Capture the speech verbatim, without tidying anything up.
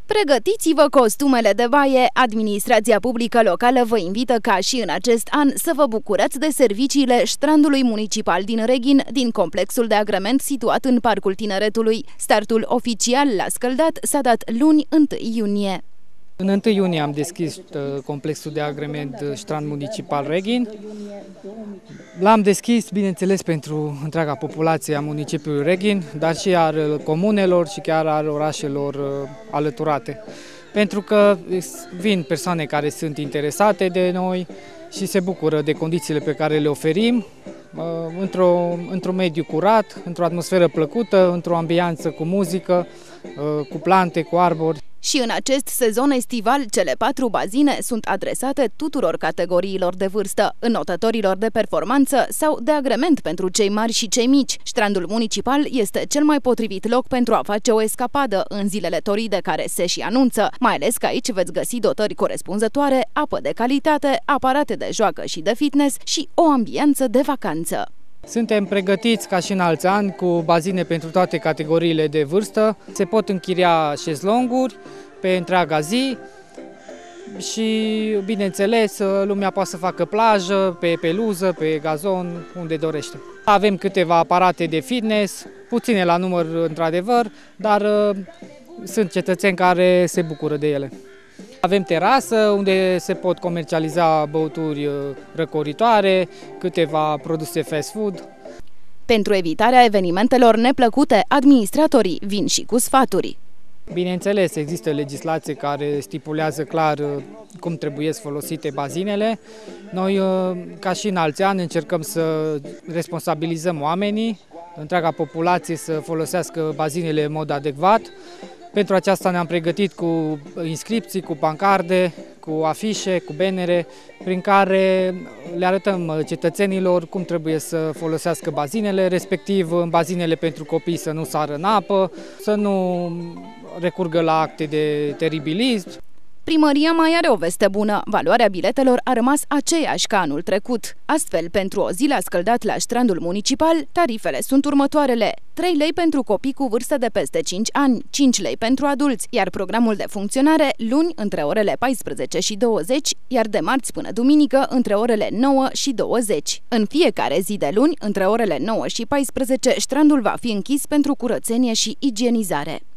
Pregătiți-vă costumele de baie! Administrația publică locală vă invită ca și în acest an să vă bucurați de serviciile Strandului Municipal din Reghin, din complexul de agrement situat în Parcul Tineretului. Startul oficial la scăldat s-a dat luni, întâi iunie. În întâi iunie am deschis uh, complexul de agrement Strand Municipal Reghin. L-am deschis, bineînțeles, pentru întreaga populație a municipiului Reghin, dar și al comunelor și chiar al orașelor uh, alăturate. Pentru că vin persoane care sunt interesate de noi și se bucură de condițiile pe care le oferim, uh, într-o, într-un mediu curat, într-o atmosferă plăcută, într-o ambianță cu muzică, uh, cu plante, cu arbori. Și în acest sezon estival, cele patru bazine sunt adresate tuturor categoriilor de vârstă, înotătorilor de performanță sau de agrement pentru cei mari și cei mici. Strandul municipal este cel mai potrivit loc pentru a face o escapadă în zilele toride care se și anunță, mai ales că aici veți găsi dotări corespunzătoare, apă de calitate, aparate de joacă și de fitness și o ambianță de vacanță. Suntem pregătiți ca și în alți ani cu bazine pentru toate categoriile de vârstă. Se pot închiria șezlonguri pe întreaga zi și, bineînțeles, lumea poate să facă plajă, pe peluză, pe gazon, unde dorește. Avem câteva aparate de fitness, puține la număr într-adevăr, dar uh, sunt cetățeni care se bucură de ele. Avem terasă unde se pot comercializa băuturi răcoritoare, câteva produse fast food. Pentru evitarea evenimentelor neplăcute, administratorii vin și cu sfaturi. Bineînțeles, există legislație care stipulează clar cum trebuie folosite bazinele. Noi, ca și în alți ani, încercăm să responsabilizăm oamenii, întreaga populație să folosească bazinele în mod adecvat. Pentru aceasta ne-am pregătit cu inscripții, cu pancarde, cu afișe, cu bannere, prin care le arătăm cetățenilor cum trebuie să folosească bazinele, respectiv în bazinele pentru copii să nu sară în apă, să nu recurgă la acte de teribilism. Primăria mai are o veste bună. Valoarea biletelor a rămas aceeași ca anul trecut. Astfel, pentru o zi la scăldat la Strandul Municipal, tarifele sunt următoarele: trei lei pentru copii cu vârstă de peste cinci ani, cinci lei pentru adulți, iar programul de funcționare luni între orele paisprezece și douăzeci, iar de marți până duminică între orele nouă și douăzeci. În fiecare zi de luni, între orele nouă și paisprezece, strandul va fi închis pentru curățenie și igienizare.